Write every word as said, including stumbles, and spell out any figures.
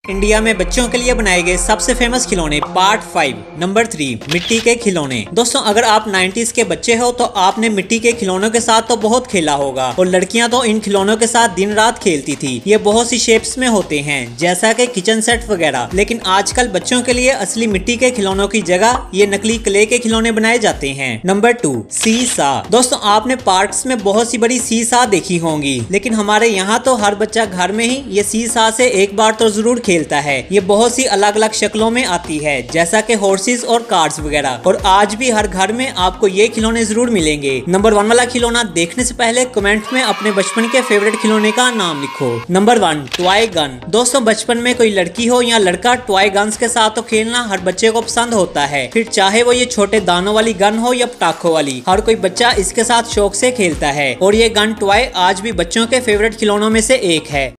India में बच्चों के लिए बनाए गए सबसे फेमस खिलौने पार्ट फाइव। नंबर थ्री, मिट्टी के खिलौने। दोस्तों, अगर आप नाइन्टीज के बच्चे हो तो आपने मिट्टी के खिलौनों के साथ तो बहुत खेला होगा और लड़कियां तो इन खिलौनों के साथ दिन रात खेलती थी। ये बहुत सी शेप्स में होते हैं, जैसा कि किचन सेट वगैरह। लेकिन आजकल बच्चों के लिए असली मिट्टी के खिलौनों की जगह ये नकली क्ले के खिलौने बनाए जाते हैं। नंबर टू, सी सा। दोस्तों, आपने पार्क्स में बहुत सी बड़ी सी सा देखी होंगी, लेकिन हमारे यहाँ तो हर बच्चा घर में ही ये सी सा से एक बार तो जरूर खेलता है। ये बहुत सी अलग अलग शक्लों में आती है, जैसा कि हॉर्सेस और कार्स वगैरह, और आज भी हर घर में आपको ये खिलौने जरूर मिलेंगे। नंबर वन वाला खिलौना देखने से पहले कमेंट में अपने बचपन के फेवरेट खिलौने का नाम लिखो। Number one, toy gun. दोस्तों, बचपन में कोई लड़की हो या लड़का, टॉय गन्स के साथ तो खेलना हर बच्चे को पसंद होता है, फिर चाहे वो ये छोटे दानों वाली गन हो या पटाखों वाली। हर कोई बच्चा इसके साथ शौक से खेलता है और ये गन टॉय आज भी बच्चों के फेवरेट खिलौनों में से एक है।